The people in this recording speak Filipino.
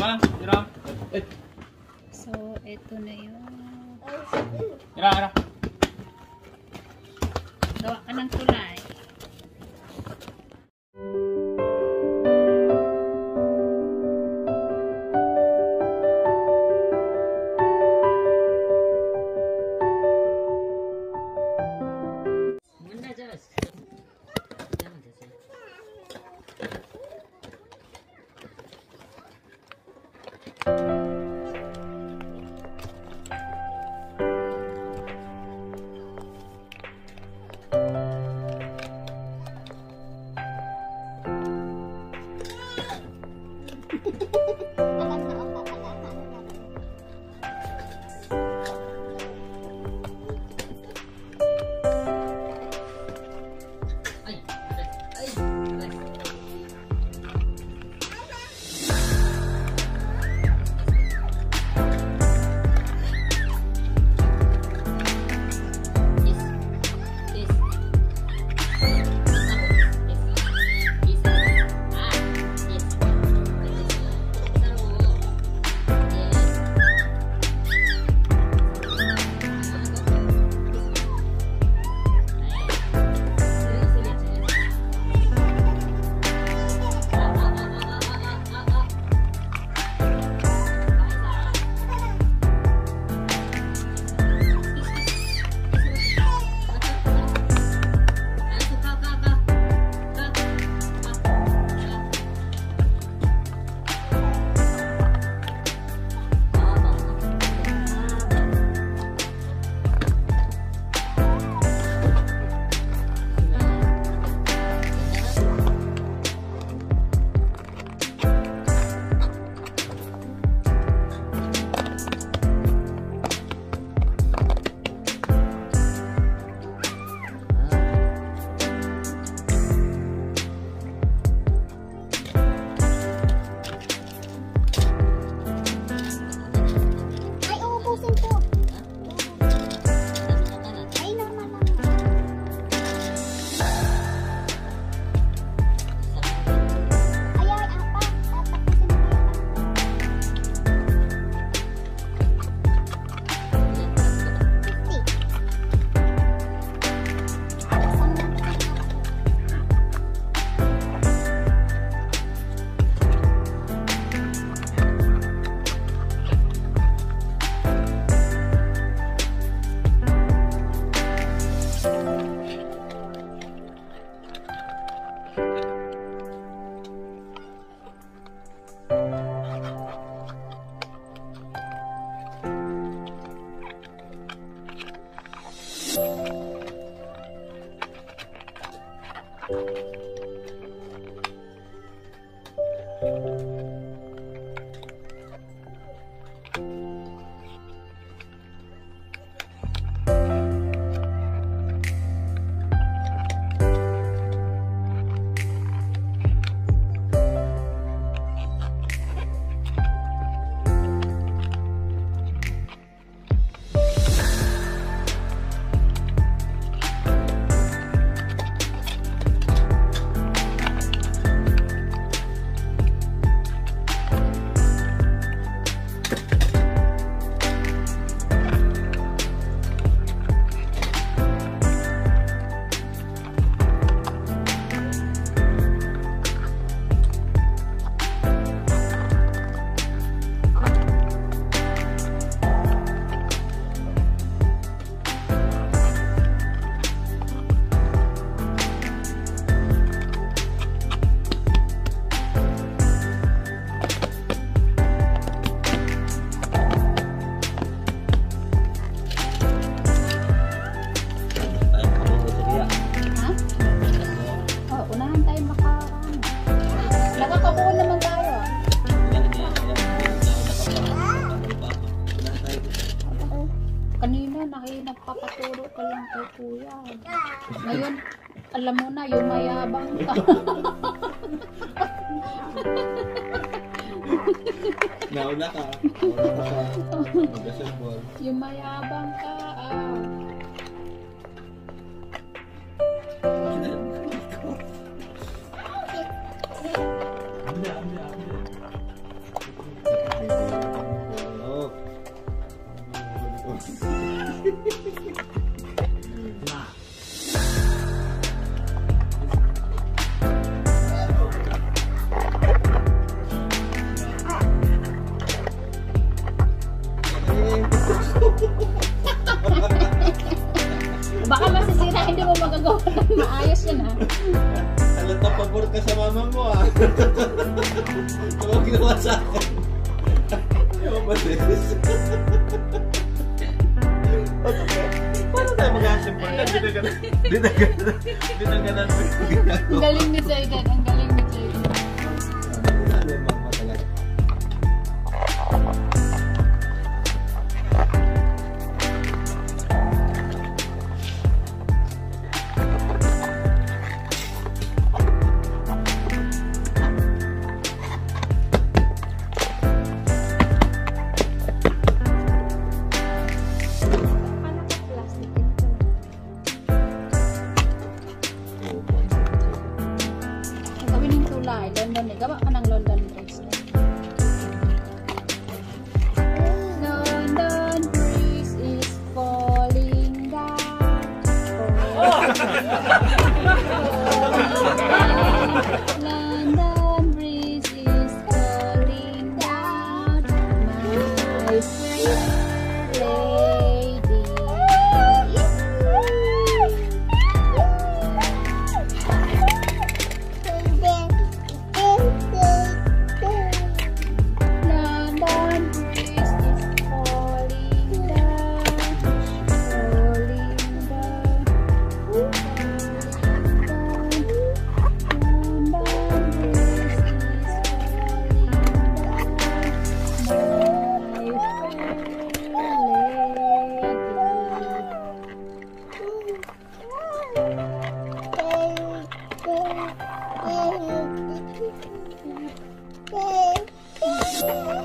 Tama? Tira. So, ito na yun. Tira. Gawa ka ng kulay. Nagpapaturo ka lang kay kuya. Ngayon, alam mo na, yung mayabang ka. Nauna ka. Mag-assemble. Yung mayabang ka. Huwag ginawa sa akin. Ayaw ba this? Paano tayo mag-asimple? Dinaganan mo yung ginagawa. Ang galing ni Zayden. Ang galing ni Zayden. Ano yung magma talaga? Ang gawin ng tulay. London eh. Gawa ka ng London Bridge. London Bridge is falling down. London Bridge is falling down. My pretty lady. London Bridge is falling down, falling down, falling down. London Bridge is falling down, my fair lady.